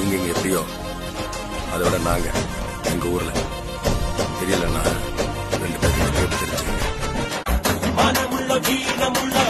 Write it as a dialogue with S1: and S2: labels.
S1: நீங்க இங்க எப்படியோ அதை விட நாங்க எங்க ஊர்ல தெரியலன்னா 2 பேருக்கு தெரிஞ்சுங்க.